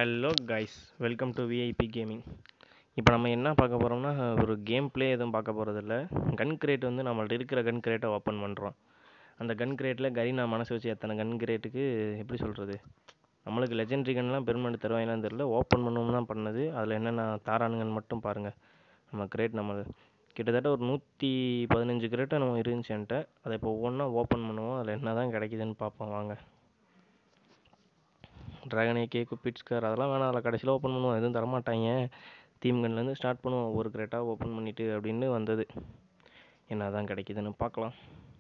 Hello guys, welcome to VIP gaming. இப்போ நம்ம என்ன பார்க்க போகிறோம்னா, ஒரு கேம் ப்ளே எதுவும் பார்க்க போகிறதில்ல. கன் கிரேட் வந்து நம்மள்ட்ட இருக்கிற கன் கிரேட்டை ஓப்பன் பண்ணுறோம். அந்த கன் கிரேட்டில் கரீனா மனசு வச்சு எத்தனை கன் கிரேட்டுக்கு எப்படி சொல்கிறது, நம்மளுக்கு லெஜெண்டரி கன்லாம் பெருமெண்ட் தருவாங்களான்னு தெரியல. ஓப்பன் பண்ணவும் தான் பண்ணது. அதில் என்னென்ன தாரானுங்கன்னு மட்டும் பாருங்கள். நம்ம கிரேட் நம்ம கிட்டத்தட்ட ஒரு 115 கிரேட்டை நம்ம இருந்துச்சு என்கிட்ட. அதை இப்போ ஒவ்வொன்றா ஓப்பன் பண்ணுவோம். அதில் என்ன தான் கிடைக்குதுன்னு பார்ப்போம் வாங்க. ட்ராகன் ஏகே, குப்பிட்ஸ்கார் அதெல்லாம் வேணாம். அதில் கடைசியில் ஓப்பன் பண்ணுவோம். எதுவும் தரமாட்டாங்க. தீம் கன்லேருந்து ஸ்டார்ட் பண்ணுவோம். ஒவ்வொரு கிரேட்டாக ஓப்பன் பண்ணிவிட்டு அப்படின்னு வந்தது. என்ன தான் கிடைக்குதுன்னு பார்க்கலாம்.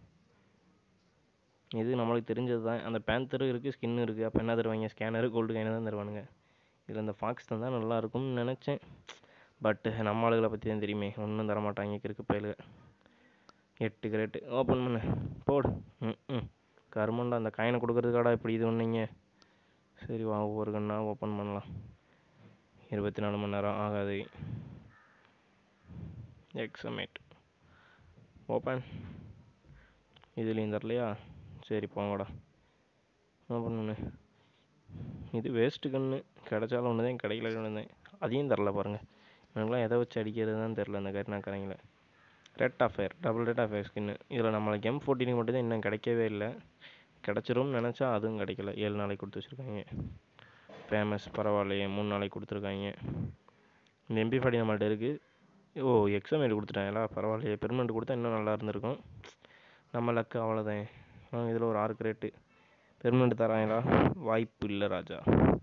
இது நம்மளுக்கு தெரிஞ்சது தான். அந்த பேந்தரும் இருக்குது, ஸ்கின்னும் இருக்குது. அப்போ என்ன தருவாங்க? ஸ்கேனரு, கோல்டு காயின் தான் தருவானுங்க. இதில் இந்த ஃபாக்ஸ் தந்தால் நல்லாயிருக்கும்னு நினச்சேன். பட் நம்ம ஆளுகளை பற்றி தான் தெரியுமே, ஒன்றும் தரமாட்டாங்க. கிறுக்கு பயலுக. 8 கிரேட்டு ஓப்பன் பண்ணு, போடு. கருமண்டா, அந்த காயினை கொடுக்குறதுக்காடா இப்படி இது ஒன்றுங்க. சரி வா, ஒவ்வொரு கண்ணா ஓப்பன் பண்ணலாம். 24 மணி நேரம் ஆகாது. எக்ஸமேட் ஓப்பன். இதுலேயும் தரலையா? சரி போங்கடா, ஓப்பன் பண்ணு. இது வேஸ்ட்டு கன்று. கிடைச்சாலும் ஒன்று தான், கிடைக்கல ஒன்று தான். அதையும் தரல பாருங்கள். எனக்குலாம் எதை வச்சு அடிக்கிறது தான் தெரில. அந்த கரினாக்காரங்கள rate of fire, double rate of fire ஸ்கின்னு. இதில் நம்மளுக்கு M14 மட்டும் தான் இன்னும் கிடைக்கவே இல்லை. கிடச்சிரும்னு நினச்சா அதுவும் கிடைக்கல. 7 நாளைக்கு கொடுத்து வச்சுருக்காங்க. ஃபேமஸ் பரவாயில்லையே, 3 நாளைக்கு கொடுத்துருக்காங்க. இந்த MP40 நம்மள்ட்ட இருக்குது. ஓ, எக்ஸாமேட் கொடுத்துட்டாங்களா? பரவாயில்லையே. பெர்மனெண்ட் கொடுத்தா இன்னும் நல்லா இருந்திருக்கும். நம்ம லக்கு அவ்வளோதான். இதில் ஒரு 6 கிரேட்டு. பெர்மனெண்ட் தராங்களா? வாய்ப்பு இல்லை ராஜா.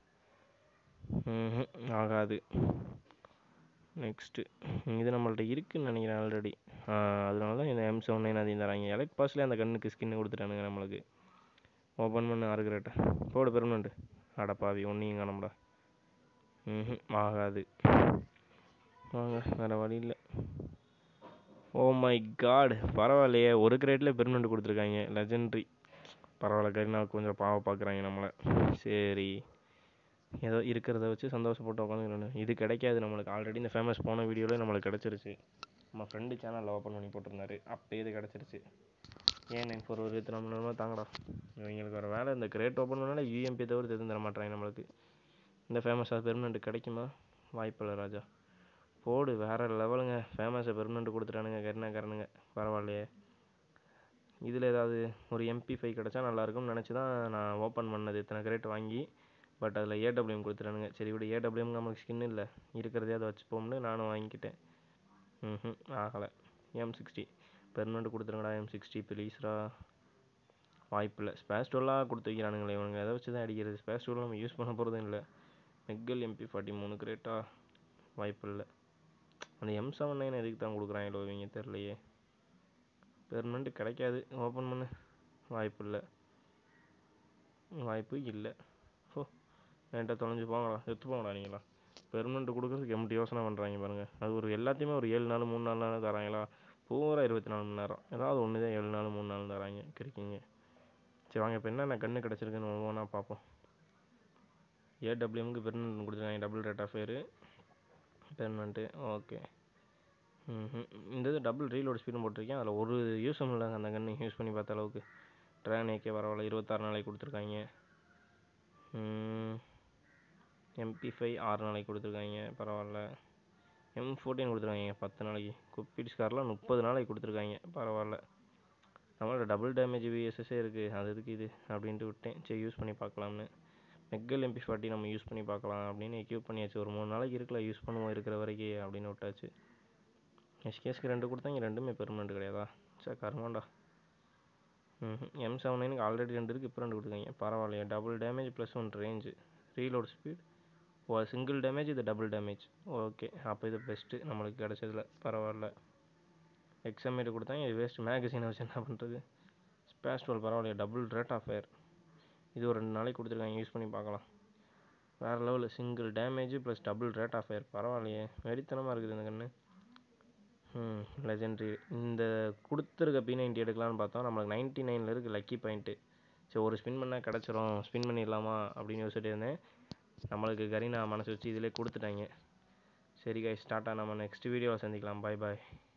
ஆகாது. நெக்ஸ்ட்டு இது நம்மள்ட்ட இருக்குதுன்னு நினைக்கிறேன் ஆல்ரெடி. அதனால தான் இந்த M79 அதையும் தராங்க. எலைட் பாஸ்லேயே அந்த கண்ணுக்கு ஸ்கின்னு கொடுத்துட்டானுங்க நம்மளுக்கு. ஓப்பன் பண்ண 6 கிரேட்டை போடு. பெர்மனெண்ட் அடப்பாவி, ஒன்றையும் காணோம்டா. ஆகாது. வாங்க, வேறு வழி இல்லை. ஓ மை காட், பரவாயில்லையே. ஒரு கிரேட்டில் பெர்மனெண்ட் கொடுத்துருக்காங்க. லெஜெண்ட்ரி. பரவாயில்ல, கரீனாவுக்கு கொஞ்சம் பாவம் பார்க்குறாங்க நம்மளை. சரி, ஏதோ இருக்கிறத வச்சு சந்தோஷப்பட்டு உட்காந்துக்கிறேன். இது கிடைக்காது நம்மளுக்கு. ஆல்ரெடி இந்த ஃபேமஸ் போன வீடியோவில் நம்மளுக்கு கிடச்சிருச்சு. நம்ம ஃப்ரெண்டு சேனலில் ஓப்பன் பண்ணி போட்டிருந்தாரு. அப்போ இது கிடச்சிருச்சு. ஏன் 94 ஒரு 24 மணி நேரமாக தாங்கடா. இவங்களுக்கு ஒரு வேலை. இந்த கிரேட் ஓப்பன் பண்ணால UMP தவிர எதுவும் தர மாட்டாங்க நம்மளுக்கு. இந்த ஃபேமஸாக பெர்மனெண்ட் கிடைக்குமா? வாய்ப்பில்லை ராஜா. போடு, வேறு லெவலுங்க. ஃபேமஸை பெர்மனெண்ட் கொடுத்துட்டானுங்க கரீனாக்காரனுங்க. பரவாயில்லையே. இதில் ஏதாவது ஒரு MP5 கிடச்சா நல்லாயிருக்கும்னு நினச்சி தான் நான் ஓப்பன் பண்ணது, இத்தனை கிரேட் வாங்கி. பட் அதில் AWM கொடுத்துட்டானுங்க. சரி விட, AWM நமக்கு ஸ்கின் இல்லை, இருக்கிறதே அதை வச்சுப்போம்னு நானும் வாங்கிக்கிட்டேன். ஆகலை. M60 permanent கொடுத்துருங்கடா. M60 ப்ளீஸ்ரா. வாய்ப்பில்லை. ஸ்பேஸ் 12 கொடுத்து வைக்கிறானுங்களே இவனுங்க. எதை வச்சு தான் அடிக்கிறது? ஸ்பேஸ் 12 நம்ம யூஸ் பண்ண போகிறதும் இல்லை. மெக்கல் MP40 3 கிரேட்டா? வாய்ப்பில்லை. அந்த M79 எதுக்கு தான் கொடுக்குறாங்களோ இவங்க தெரிலையே. பெர்மனெண்ட் கிடைக்காது. ஓப்பன் பண்ணு. வாய்ப்பில்லை. வாய்ப்பு இல்லை. ஓ, என்கிட்ட தொலைஞ்சு போங்களா, எடுத்து போங்களா நீங்களா. பெர்மனெண்ட் கொடுக்குறதுக்கு எம்டி யோசனை பண்ணுறாங்க பாருங்கள். அது ஒரு எல்லாத்தையுமே ஒரு 7 நாள் 3 நாள் தராங்களா? பூரா 24 மணி நேரம். ஏதாவது ஒன்று தான் 7 நாள் 3 நாள் தராங்க. கிடைக்குங்க. சரி வாங்க, இப்போ என்னென்ன கன்று கிடச்சிருக்குன்னு ஒவ்வொன்றா பார்ப்போம். AWMக்கு பெர்மனெண்ட் கொடுத்துருக்காங்க. Double rate of fire permanent. Okay. இந்த இது டபுள் ரீலோட் ஸ்பீடும் போட்டிருக்கேன். அதில் ஒரு யூஸும் இல்லைங்க. அந்த கன்று யூஸ் பண்ணி பார்த்த அளவுக்கு. ட்ராகன் ஏகே பரவாயில்ல, 26 நாளைக்கு கொடுத்துருக்காங்க. MP5 6 நாளைக்கு கொடுத்துருக்காங்க. பரவாயில்ல. M14 கொடுத்துருக்காங்க 10 நாளைக்கு. குப்பிட்ஸ்கார்லாம் 30 நாளைக்கு கொடுத்துருக்காங்க. பரவாயில்ல. நம்மளோட டபுள் டேமேஜ் VSSே இருக்குது. அது இருக்குது இது அப்படின்ட்டு விட்டேன். சரி, யூஸ் பண்ணி பார்க்கலாம்னு. மெக்கல் MP40 நம்ம யூஸ் பண்ணி பார்க்கலாம் அப்படின்னு எக்யூப் பண்ணியாச்சு. ஒரு 3 நாளைக்கு இருக்கல, யூஸ் பண்ணுவோம் இருக்கிற வரைக்கும் அப்படின்னு விட்டாச்சு. SKSக்கு 2 கொடுத்தாங்க, ரெண்டுமே பெர்மனெண்ட் கிடையாதா? சரி கருமாண்டா. M79க்கு ஆல்ரெடி 2 இருக்குது, இப்போ 2 கொடுத்துருக்காங்க. பரவாயில்லையா. Double damage plus 1 range, reload speed. Single damage, இது டபுள் டேமேஜ். ஓகே, அப்போ இது பெஸ்ட்டு நம்மளுக்கு கிடச்சதில். பரவாயில்ல. எக்ஸாமேட் கொடுத்தாங்க. இது வேஸ்ட். மேகசினை வச்சு என்ன பண்ணுறது? ஸ்பேஸ் 12 பரவாயில்லையா. Double rate of fire. இது ஒரு 2 நாளைக்கு கொடுத்துருக்காங்க. யூஸ் பண்ணி பார்க்கலாம். வேறு லெவலில். Single damage plus double rate of fire. பரவாயில்லையே, வெறித்தனமாக இருக்குது இந்த கன்று. லெஜெண்ட்ரி. இந்த கொடுத்துருக்க P90 எடுக்கலான்னு பார்த்தோம். நம்மளுக்கு 99 இருக்குது லக்கி பாயிண்ட்டு. சரி, ஒரு ஸ்பின் பண்ணால் கிடச்சிரும், ஸ்பின் பண்ணிடலாமா அப்படின்னு யோசிச்சுட்டு இருந்தேன். நம்மளுக்கு கரீனா மனசு வச்சு இதிலே கொடுத்துட்டாங்க. சரி கைஸ், ஸ்டார்ட்டாக நம்ம நெக்ஸ்ட் வீடியோவில் சந்திக்கலாம். பாய் பாய்.